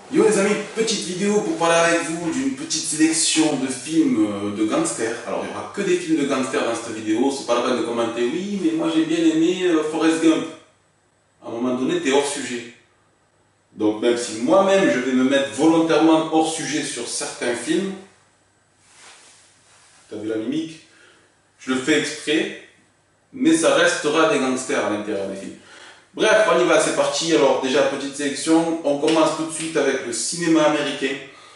Yo les amis, petite vidéo pour parler avec vous d'une petite sélection de films de gangsters. Alors il n'y aura que des films de gangsters dans cette vidéo, c'est pas la peine de commenter oui mais moi j'ai bien aimé Forrest Gump. À un moment donné t'es hors sujet. Donc même si moi-même je vais me mettre volontairement hors sujet sur certains films, t'as vu la mimique? Je le fais exprès, mais ça restera des gangsters à l'intérieur des films. Bref, on y va, c'est parti. Alors déjà, petite sélection, on commence tout de suite avec le cinéma américain.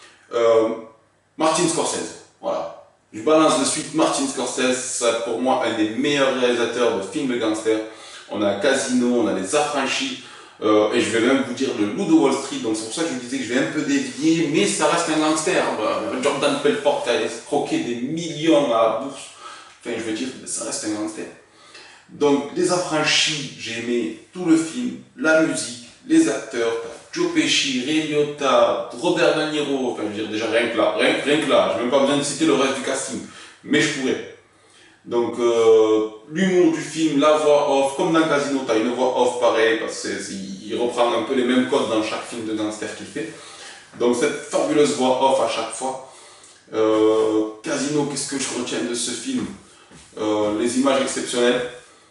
Martin Scorsese, voilà. Je balance de suite Martin Scorsese, c'est pour moi un des meilleurs réalisateurs de films de gangsters. On a Casino, on a Les Affranchis, et je vais même vous dire le Loup de Wall Street, donc c'est pour ça que je vous disais que je vais un peu dévier, mais ça reste un gangster. Jordan Belfort qui a escroqué des millions à la bourse, enfin je veux dire, ça reste un gangster. Donc, Les Affranchis, j'ai aimé tout le film, la musique, les acteurs, Joe Pesci, Ray Liotta, Robert De Niro, enfin je veux dire déjà rien que là, je n'ai même pas besoin de citer le reste du casting, mais je pourrais. Donc, l'humour du film, la voix off, comme dans Casino, tu as une voix off pareil, parce qu'il reprend un peu les mêmes codes dans chaque film de gangster qu'il fait. Donc, cette fabuleuse voix off à chaque fois. Casino, qu'est-ce que je retiens de ce film? Les images exceptionnelles.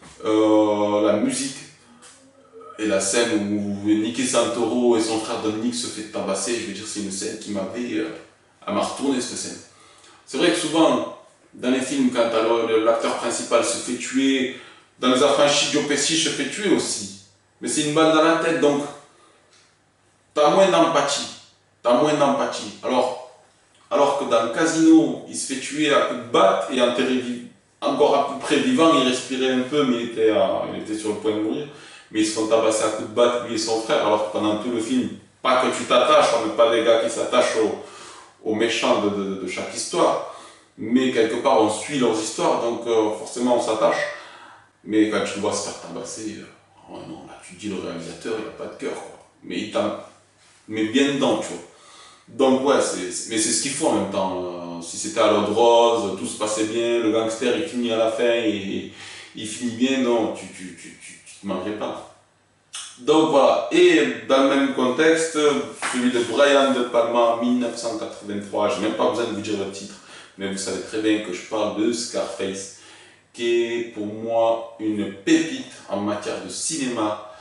La musique et la scène où Nicky Santoro et son frère Dominique se fait tabasser, je veux dire, c'est une scène qui m'avait à m'a retourné cette scène. C'est vrai que souvent, dans les films, quand l'acteur principal se fait tuer, dans Les Affranchis, Joe Pesci se fait tuer aussi. Mais c'est une balle dans la tête, donc t'as moins d'empathie. T'as moins d'empathie. Alors que dans Casino, il se fait tuer à coups de batte et enterré vivant. Encore à peu près vivant, il respirait un peu, mais il était sur le point de mourir. Mais ils se font tabasser à coups de batte, lui et son frère, alors que pendant tout le film, pas que tu t'attaches, on n'est pas des gars qui s'attachent aux méchants de chaque histoire, mais quelque part on suit leurs histoires, donc forcément on s'attache. Mais quand tu le vois se faire tabasser, oh non, là tu dis le réalisateur, il n'a pas de cœur, quoi. Mais il t'en met bien dedans, tu vois. Donc ouais, mais c'est ce qu'il faut en même temps. Si c'était à l'eau de rose, tout se passait bien, le gangster il finit à la fin et il finit bien, non, tu te mangerais pas. Donc voilà, et dans le même contexte, celui de Brian De Palma, 1983, j'ai même pas besoin de vous dire le titre, mais vous savez très bien que je parle de Scarface, qui est pour moi une pépite en matière de cinéma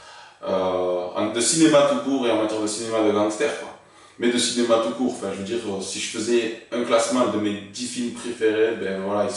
tout court et en matière de cinéma de gangster, quoi. Mais de cinéma tout court, enfin je veux dire, si je faisais un classement de mes 10 films préférés, ben voilà,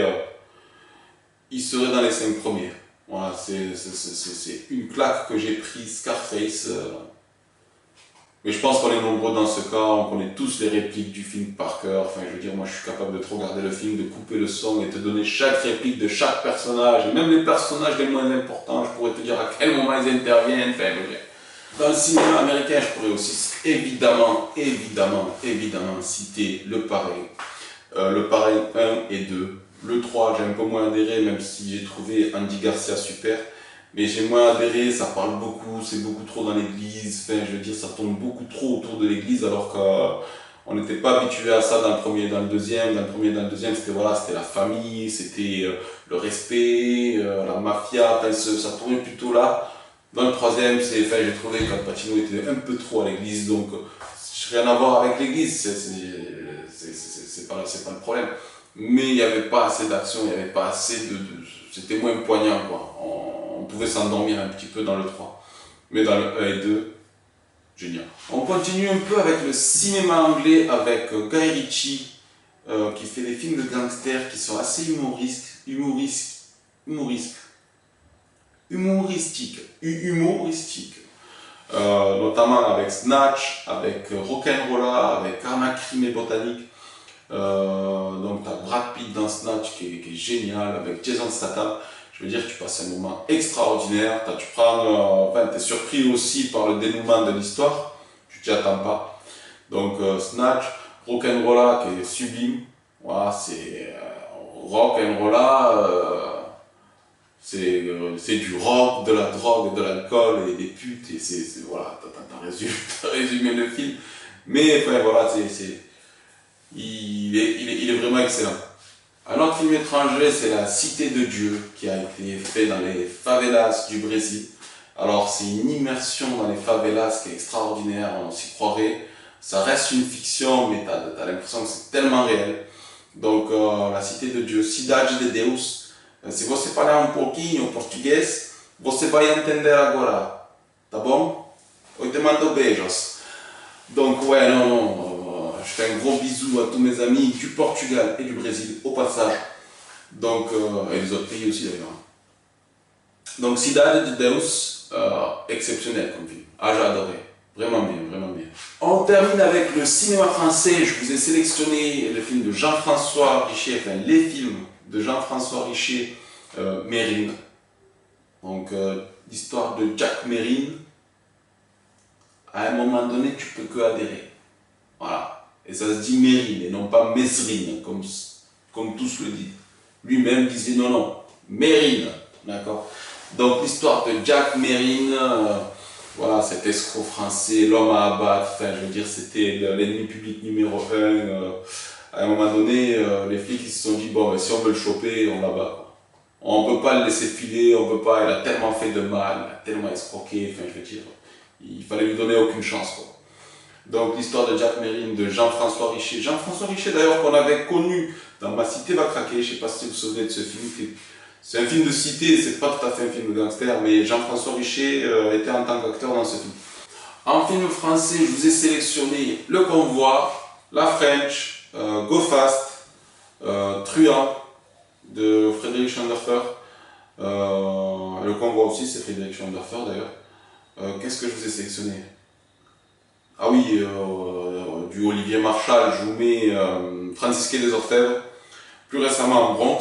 il serait dans les 5 premiers. Voilà, c'est une claque que j'ai prise, Scarface. Mais je pense qu'on est nombreux dans ce cas, on connaît tous les répliques du film par cœur. Enfin je veux dire, moi je suis capable de te regarder le film, de couper le son et te donner chaque réplique de chaque personnage, et même les personnages les moins importants, je pourrais te dire à quel moment ils interviennent, enfin je veux dire. Dans le cinéma américain, je pourrais aussi évidemment citer Le Parrain. Le Parrain 1 et 2. Le 3, j'ai un peu moins adhéré, même si j'ai trouvé Andy Garcia super. Mais j'ai moins adhéré, ça parle beaucoup, c'est beaucoup trop dans l'église. Enfin, je veux dire, ça tourne beaucoup trop autour de l'église, alors qu'on n'était pas habitué à ça dans le premier et dans le deuxième. Dans le premier et dans le deuxième, c'était voilà, c'était la famille, c'était le respect, la mafia, enfin, ça tournait plutôt là. Dans le troisième, j'ai trouvé qu'Al Pacino était un peu trop à l'église, donc rien à voir avec l'église, c'est pas le problème. Mais il n'y avait pas assez d'action, il n'y avait pas assez c'était moins poignant, quoi. On pouvait s'endormir un petit peu dans le 3. Mais dans le 1 et 2, génial. On continue un peu avec le cinéma anglais, avec Guy Ritchie, qui fait des films de gangsters qui sont assez humoristiques, notamment avec Snatch, avec Rock'n'Rolla, avec Karma, Crime et Botanique. Donc tu as Brad Pitt dans Snatch qui est génial, avec Jason Statham. Je veux dire, tu passes un moment extraordinaire, tu es surpris aussi par le dénouement de l'histoire, tu t'y attends pas. Donc Snatch, Rock'n'Rolla qui est sublime, voilà, c'est Rock'n'Rolla. C'est du rock, de la drogue, de l'alcool et des putes, et voilà, t'as résumé le film. Mais enfin, voilà, il est vraiment excellent. Un autre film étranger, c'est La Cité de Dieu, qui a été fait dans les favelas du Brésil. Alors c'est une immersion dans les favelas qui est extraordinaire, on s'y croirait. Ça reste une fiction, mais t'as l'impression que c'est tellement réel. Donc la cité de Dieu, Cidade de Deus. Se você falar um pouquinho português, você vai entender agora. Tá bom? Eu te mando beijos. Donc ouais, non, non, je fais un gros bisou à tous mes amis du Portugal et du Brésil au passage. Donc, et les autres pays aussi d'ailleurs. Donc Cidade de Deus, exceptionnel comme film. Ah, j'ai adoré. Vraiment bien, vraiment bien. On termine avec le cinéma français. Je vous ai sélectionné le film de Jean-François Richer, enfin les films de Jean-François Richer, Mérine. Donc l'histoire de Jack Mérine. À un moment donné, tu peux que adhérer. Voilà. Et ça se dit Mérine et non pas Mesrine, comme tous le disent. Lui-même disait non, non, Mérine. D'accord. Donc l'histoire de Jack Mérine, voilà, cet escroc français, l'homme à abattre, enfin je veux dire, c'était l'ennemi public numéro 1. À un moment donné, les flics ils se sont dit, bon, si on veut le choper, on l'abat. On ne peut pas le laisser filer, on peut pas, il a tellement fait de mal, il a tellement escroqué, enfin je veux dire, il fallait lui donner aucune chance, quoi. Donc l'histoire de Jack Mérine, de Jean-François Richer. Jean-François Richer d'ailleurs qu'on avait connu dans Ma Cité va craquer, je ne sais pas si vous vous souvenez de ce film. C'est un film de cité, c'est pas tout à fait un film de gangster, mais Jean-François Richer était en tant qu'acteur dans ce film. En film français, je vous ai sélectionné Le Convoi, La French, Go Fast, Truand de Frédéric Schneiderfer. Le Convoi aussi, c'est Frédéric Schneiderfer d'ailleurs. Qu'est-ce que je vous ai sélectionné? Ah oui, du Olivier Marchal, je vous mets Francisque des Orfèvres, plus récemment Bronx,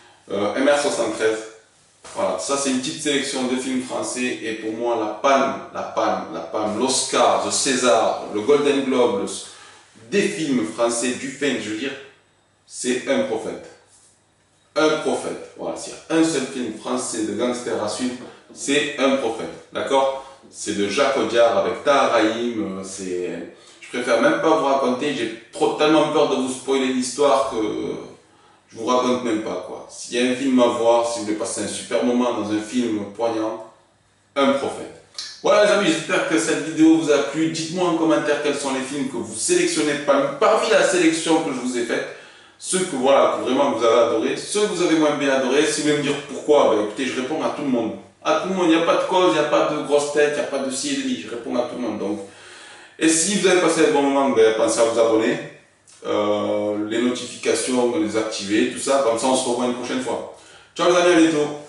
MR73. Voilà, ça c'est une petite sélection de films français et pour moi la palme, l'Oscar, le César, le Golden Globe, des films français du film, je veux dire, c'est Un Prophète. Un Prophète, voilà, s'il y a un seul film français de gangster à suivre, c'est Un Prophète, d'accord? C'est de Jacques Audiard avec Tahar Rahim, je préfère même pas vous raconter, j'ai tellement peur de vous spoiler l'histoire que je vous raconte même pas, quoi. S'il y a un film à voir, si vous voulez passer un super moment dans un film poignant, Un Prophète. Voilà les amis, j'espère que cette vidéo vous a plu. Dites-moi en commentaire quels sont les films que vous sélectionnez parmi la sélection que je vous ai faite. Ceux que voilà, que vraiment vous avez adoré, ceux que vous avez moins bien adoré. Si vous voulez me dire pourquoi, bah, écoutez, je réponds à tout le monde. À tout le monde, il n'y a pas de cause, il n'y a pas de grosse tête, il n'y a pas de ci et de li. Je réponds à tout le monde. Donc. Et si vous avez passé un bon moment, ben, pensez à vous abonner. Les notifications, les activer, tout ça. Comme ça, on se revoit une prochaine fois. Ciao les amis, à bientôt.